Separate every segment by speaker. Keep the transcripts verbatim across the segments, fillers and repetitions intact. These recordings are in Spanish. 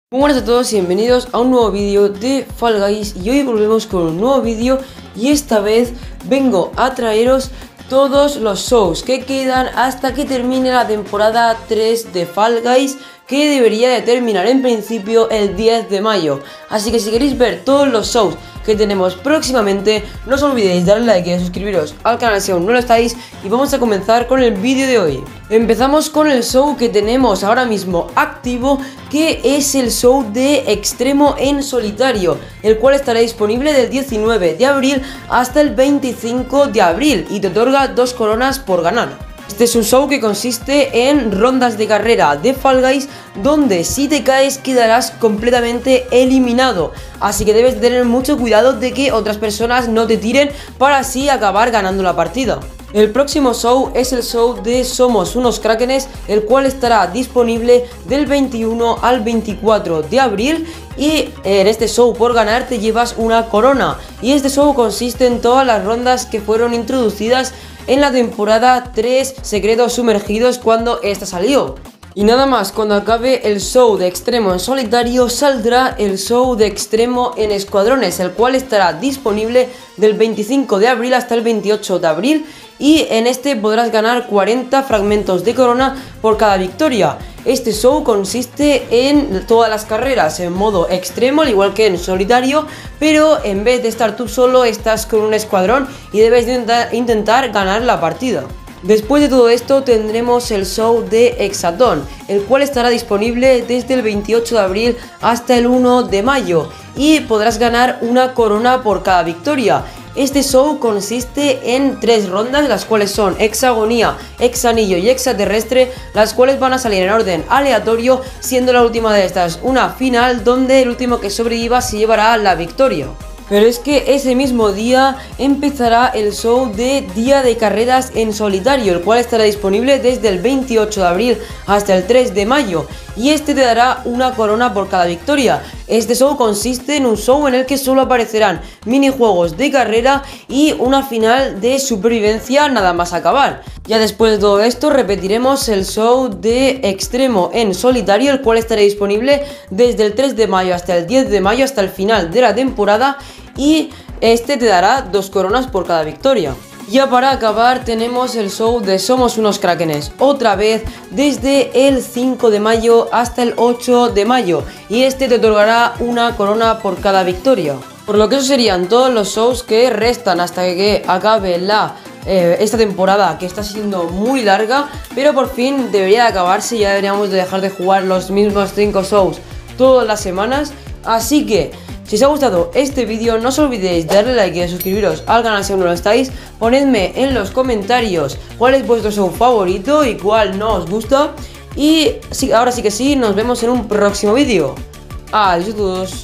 Speaker 1: Muy buenas a todos y bienvenidos a un nuevo vídeo de Fall Guys. Y hoy volvemos con un nuevo vídeo y esta vez vengo a traeros todos los shows que quedan hasta que termine la temporada tres de Fall Guys, que debería de terminar en principio el diez de mayo. Así que si queréis ver todos los shows que tenemos próximamente, no os olvidéis de darle like y de suscribiros al canal si aún no lo estáis. Y vamos a comenzar con el vídeo de hoy. Empezamos con el show que tenemos ahora mismo activo, que es el show de Extremo en Solitario, el cual estará disponible del diecinueve de abril hasta el veinticinco de abril y te otorga dos coronas por ganar. Este es un show que consiste en rondas de carrera de Fall Guys, donde si te caes quedarás completamente eliminado, así que debes tener mucho cuidado de que otras personas no te tiren para así acabar ganando la partida. El próximo show es el show de Somos unos Krakenes, el cual estará disponible del veintiuno al veinticuatro de abril, y en este show por ganar te llevas una corona. Y este show consiste en todas las rondas que fueron introducidas en la temporada tres Secretos Sumergidos cuando esta salió. Y nada más, cuando acabe el show de Extremo en Solitario saldrá el show de Extremo en Escuadrones, el cual estará disponible del veinticinco de abril hasta el veintiocho de abril, y en este podrás ganar cuarenta fragmentos de corona por cada victoria. Este show consiste en todas las carreras en modo extremo, al igual que en solitario, pero en vez de estar tú solo estás con un escuadrón y debes intentar, intentar ganar la partida. Después de todo esto tendremos el show de Hexatón, el cual estará disponible desde el veintiocho de abril hasta el uno de mayo y podrás ganar una corona por cada victoria. Este show consiste en tres rondas, las cuales son Hexagonía, Hexanillo y Hexaterrestre, las cuales van a salir en orden aleatorio, siendo la última de estas una final donde el último que sobreviva se llevará la victoria. Pero es que ese mismo día empezará el show de Día de Carreras en Solitario, el cual estará disponible desde el veintiocho de abril hasta el tres de mayo, y este te dará una corona por cada victoria. Este show consiste en un show en el que solo aparecerán minijuegos de carrera y una final de supervivencia nada más acabar. Ya después de todo esto repetiremos el show de Extremo en Solitario, el cual estará disponible desde el tres de mayo hasta el diez de mayo, hasta el final de la temporada, y este te dará dos coronas por cada victoria. Ya para acabar tenemos el show de Somos unos Krakenes, otra vez desde el cinco de mayo hasta el ocho de mayo, y este te otorgará una corona por cada victoria. Por lo que eso serían todos los shows que restan hasta que acabe la eh, esta temporada, que está siendo muy larga, pero por fin debería de acabarse. Ya deberíamos de dejar de jugar los mismos cinco shows todas las semanas. Así que si os ha gustado este vídeo, no os olvidéis de darle like y de suscribiros al canal si aún no lo estáis. Ponedme en los comentarios cuál es vuestro show favorito y cuál no os gusta. Y sí, ahora sí que sí, nos vemos en un próximo vídeo. Adiós a todos.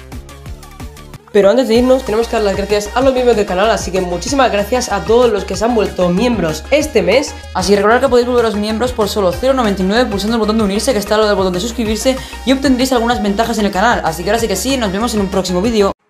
Speaker 1: Pero antes de irnos tenemos que dar las gracias a los miembros del canal, así que muchísimas gracias a todos los que se han vuelto miembros este mes. Así que recordad que podéis volveros miembros por solo cero noventa y nueve pulsando el botón de unirse, que está al lado del botón de suscribirse, y obtendréis algunas ventajas en el canal. Así que ahora sí que sí, nos vemos en un próximo vídeo.